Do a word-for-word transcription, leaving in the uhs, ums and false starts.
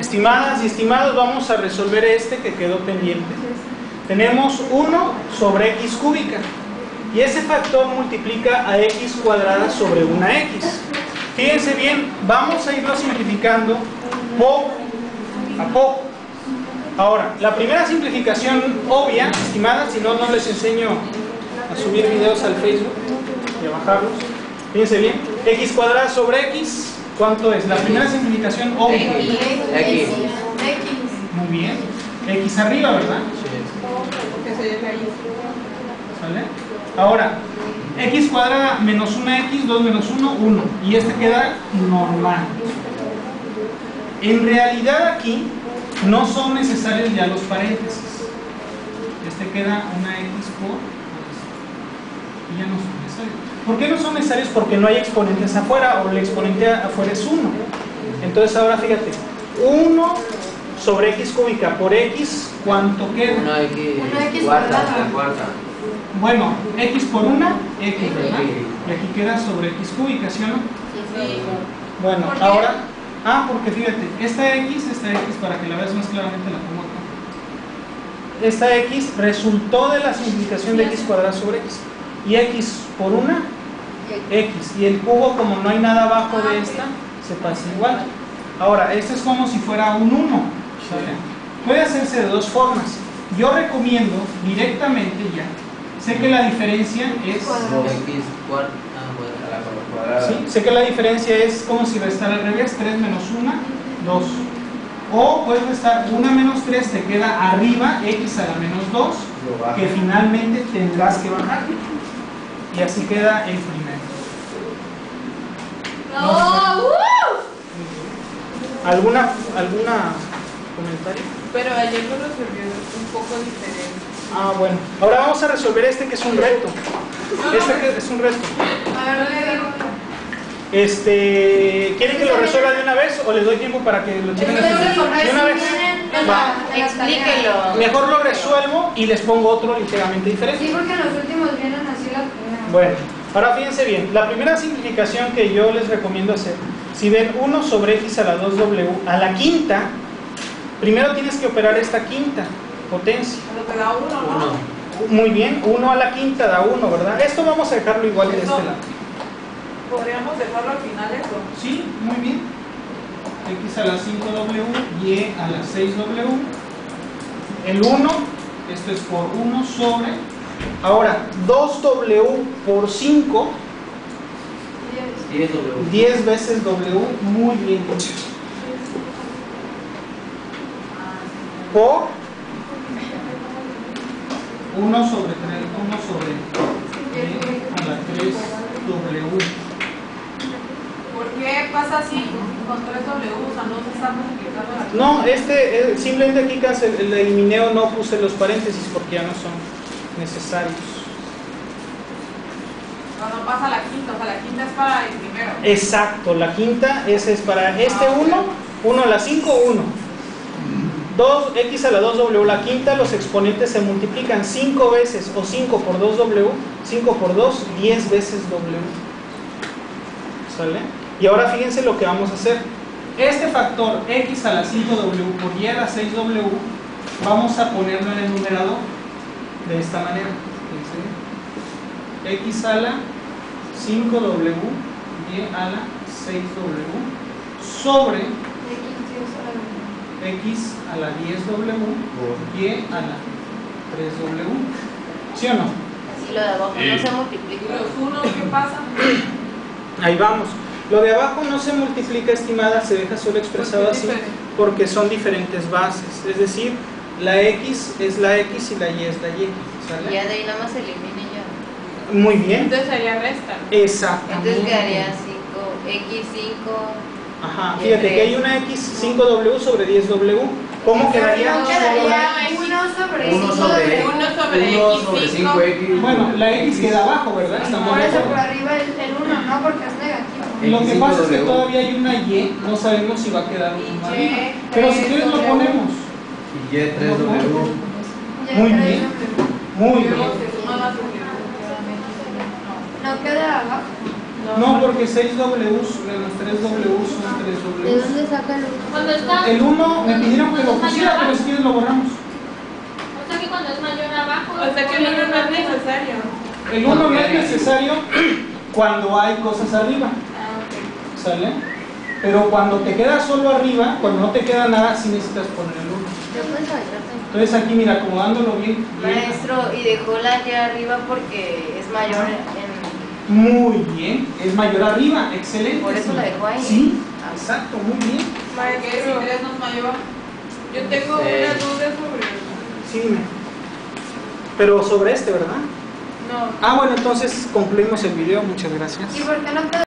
Estimadas y estimados, vamos a resolver este que quedó pendiente. Tenemos uno sobre x cúbica y ese factor multiplica a x cuadrada sobre una x. Fíjense bien, vamos a irlo simplificando poco a poco. Ahora, la primera simplificación obvia, estimadas, si no, no les enseño a subir videos al Facebook y a bajarlos. Fíjense bien, x cuadrada sobre x, ¿cuánto es? La primera simplificación obvia. X. X. Muy bien. X arriba, ¿verdad? Porque se lleva ahí. ¿Sale? Ahora, x cuadrada menos una x, dos menos uno, uno. Y este queda normal. En realidad aquí no son necesarios ya los paréntesis. Este queda una x por... y ya no son necesarios. ¿Por qué no son necesarios? Porque no hay exponentes afuera, o el exponente afuera es uno. Entonces ahora fíjate, uno sobre x cúbica por x, ¿cuánto queda? uno x X cuarta. cuadrada. cuarta. Bueno, x por una, x, ¿verdad? X. Y aquí queda sobre x cúbica, ¿sí o no? Sí. Bueno, ¿Por qué? ahora... Ah, porque fíjate, esta x, esta x, para que la veas más claramente la pongo acá. Esta x resultó de la simplificación de x cuadrada sobre x. Y x por una, x. Y el cubo, como no hay nada abajo de esta, se pasa igual. Ahora, esto es como si fuera un uno, ¿sale? Puede hacerse de dos formas. Yo recomiendo directamente ya. Sé que la diferencia es... No, x cuarta. Ah, cuadrada. Cuadrada. ¿Sí? Sé que la diferencia es como si restara al revés, tres menos uno, dos. O puedes restar uno menos tres, te queda arriba x a la menos dos, que finalmente tendrás que bajar. Y así queda el primero. No, uh. ¿Alguna, alguna comentario? Pero ayer lo resolvió un poco diferente. Ah, bueno. Ahora vamos a resolver este que es un reto. Este que es un reto. A ver, le digo. Este, ¿quieren que lo resuelva de una vez o les doy tiempo para que lo chequen? De una vez. Va. Explíquelo. Mejor lo resuelvo y les pongo otro ligeramente diferente. Sí, porque en los últimos vienen así las primeras. Bueno, ahora fíjense bien, la primera simplificación que yo les recomiendo hacer, si ven uno sobre x a la dos w a la quinta, primero tienes que operar esta quinta potencia. Lo que da uno, ¿no? uno. Muy bien, uno a la quinta da uno, ¿verdad? Esto vamos a dejarlo igual de este Eso. lado. Podríamos dejarlo al final eso. Sí, muy bien. X a la cinco w, y a la seis w. El uno, esto es por uno sobre. Ahora, dos w por cinco, diez w. diez veces w, muy bien. Por uno sobre tres, uno sobre y a la tres w. ¿Por qué pasa así con tres W? O sea, no se está multiplicando la... No, este, eh, simplemente aquí cancel, el eliminé o no puse los paréntesis porque ya no son necesarios. No, no pasa la quinta, o sea, la quinta es para el primero. Exacto, la quinta, ese es para este uno, uno a la cinco, uno. dos, x a la dos w, la quinta, los exponentes se multiplican cinco veces, o cinco por dos w, cinco por dos, diez veces w. ¿Sale? Y ahora fíjense lo que vamos a hacer. Este factor x a la cinco w por y a la seis w, vamos a ponerlo en el numerador de esta manera. Fíjense. X a la cinco w, y a la seis w, sobre x a la diez w, y a la tres w. ¿Sí o no? Así lo de abajo no se multiplica. ¿Y los unos qué pasa? Ahí vamos. Lo de abajo no se multiplica, estimada, se deja solo expresado Porque es así diferente. porque son diferentes bases. Es decir, la x es la x y la y es la y. Y ¿Sale? ya de ahí nada más se elimina ya. Muy bien. Entonces sería resta. Exactamente. Entonces quedaría cinco, x cinco. Ajá, fíjate que hay una x cinco w sobre diez w. ¿Cómo quedaría? No, quedaría uno sobre uno cinco sobre W. uno sobre uno X sobre cinco. cinco x. Bueno, la x queda abajo, ¿verdad? Estamos Por de eso por acuerdo. arriba el, el uno, no, porque es negativo. Lo que X cinco pasa es que W. todavía hay una y, no sabemos si va a quedar un Y arriba. Y, Pero si tres quieres lo W. ponemos. Y y tres w. Ya Muy tres bien. W. Muy Luego bien. se suma la W. No queda abajo. No, No, porque seis Ws menos tres Ws son tres ¿De Ws. dónde saca el uno? Cuando está, El uno me pidieron que lo pusiera, pero si quieres lo borramos. o sea que cuando es mayor abajo. O sea que el uno no es necesario. El uno no es necesario cuando hay cosas arriba, Ah, ok. ¿sale? Pero cuando te quedas solo arriba, cuando no te queda nada, sí necesitas poner el uno. Yo puedo saber. Entonces aquí, mira, acomodándolo bien. bien. Maestro, y dejó la Y arriba porque es mayor en... Muy bien, es mayor arriba, excelente. Por eso la dejó ahí. Sí, exacto, muy bien. Porque si tres no es mayor. Yo tengo Sí. una duda sobre. Sí, dime. Pero sobre este, ¿verdad? No. Ah, bueno, entonces concluimos el video, muchas gracias. ¿Y por qué no puedo